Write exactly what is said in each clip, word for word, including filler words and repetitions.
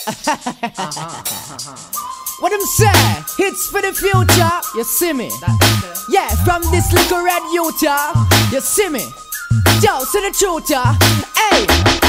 What them say? Hits for the future, you see me? Yeah, from this little red youth, you see me? Yo, see the truth, yeah. Hey,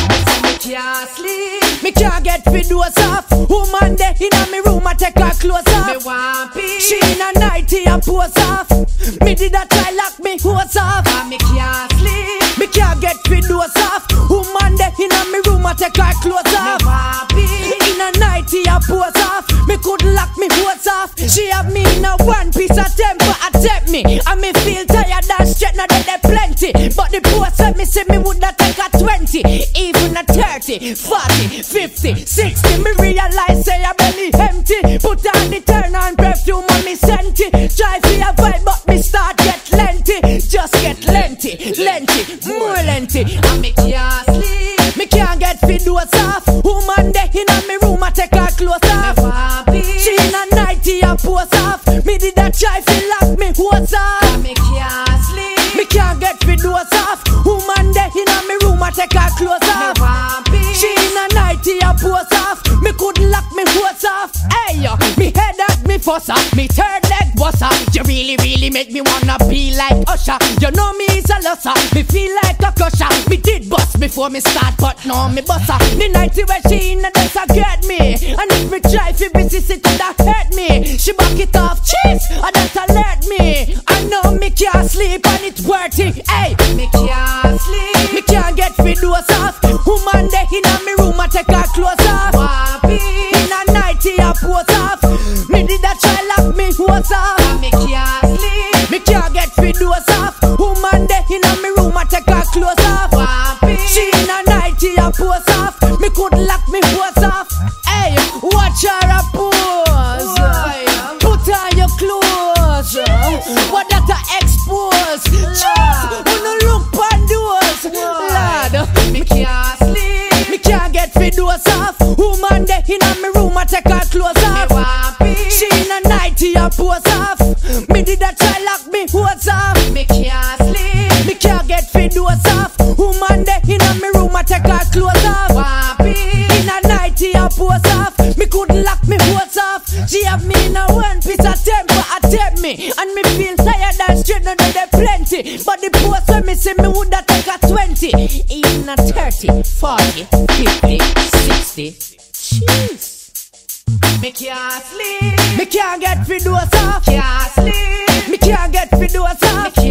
me can't sleep, me can't get fit doors off. Woman there inna me room, I take her clothes off. Me want peace, she in a nightie and pose off. Me did a try lock me hose off. And me can't sleep, me can't get fit doors off. Woman there inna me room, I take her clothes off. Me want peace, in a nightie and pose off. Me could lock me hose off. She have me in a one piece of temper, attempt me. And me feel tired and straight, now that they plenty. But the post let me say me woulda take a twenty, even a thirty, forty, fifty, sixty. Me realize say I belly empty. Put on the turn on perfume and me senti. Try for a vibe but me start get lengthy. Just get lengthy, lengthy, more lengthy. And me can't sleep, me can't get fit doors off. Woman there inna me room, I take her clothes off. She in a nightie and pose off. Me did a try fi lock me hose off. And me can't sleep, me can't get fit doors off. Woman there inna me room, I take her clothes off. She in a nightie and pose off. Me couldn't lock me hose off. Hey yo, me head at me fusser, me third leg busser. You really really make me wanna be like Usher. You know me is a lusser, me feel like a crusher. Me did bust before me start, but now me busser. The nightie where she in a dance a get me. And if me try fi busy sit that hurt me. She back it off, cheese, and that alert me. I know me can't sleep and it's worth it. Hey, me can't sleep, me can't get fit doors off. Woman there inna me room, I take her clothes off. In a nightie I pose off. Me did a try lock me hose off. Me can't sleep, me can't get fit doors off. Woman there inna me room, I take her clothes off. She in a nightie I pose off. Me could lock me hose off. Hey, watch her a pose. Put on your clothes. What that a expose? Just wanna look on doors. Lord, me can't sleep, me can't get fit doors off. Woman there inna me room, I take her clothes off. She in a nightie and pose off. Me did a try lock me hose off. Me can't sleep, me can't get fit doors off. Woman there inna me room, I take her clothes off. In a nightie and pose off. Me couldn't lock me hose off. She have me in a one piece of temper, attempt me. And me feel tired and straight, now that they plenty. But the post when me say me woulda take a twenty, even a thirty, forty, fifty, sixty. Jeez. Me can't sleep, me can't get fit doors off. Can't sleep, me can't get fit doors off.